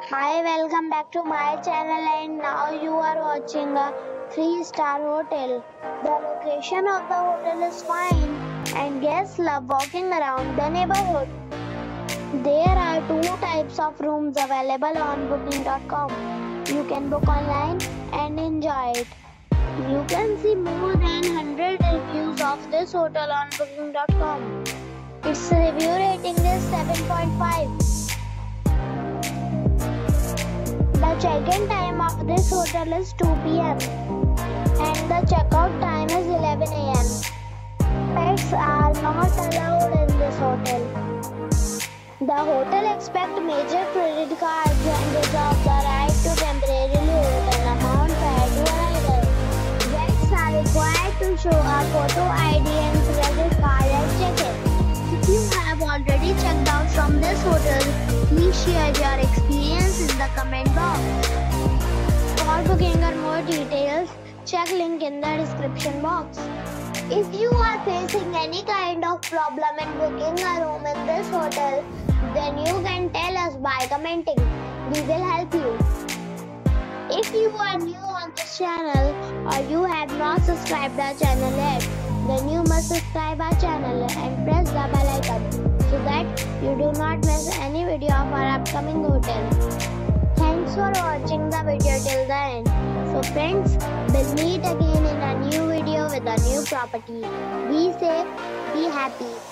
Hi, welcome back to my channel, and now you are watching a 3-star hotel. The location of the hotel is fine and guests love walking around the neighborhood. There are two types of rooms available on booking.com. You can book online and enjoy it. You can see more than 100 reviews of this hotel on booking.com. Its review rating is 7.5. The check-in time of this hotel is 2 p.m. and the checkout time is 11 a.m. Pets are not allowed in this hotel. The hotel accepts major credit cards and reserves the right to temporarily hold an amount prior to arrival. Guests are required to show a photo ID and credit card at check-in. If you have already checked out from this hotel, please share your experience in the comment box. For booking or more details, check link in the description box. If you are facing any kind of problem in booking a room in this hotel, then you can tell us by commenting. We will help you. If you are new on this channel or you have not subscribed our channel yet, then you must subscribe our channel and press the bell icon so that you do not miss any video of our upcoming hotel. Thanks for watching the video till the end. So friends, we'll meet again in a new video with a new property. Be safe, be happy.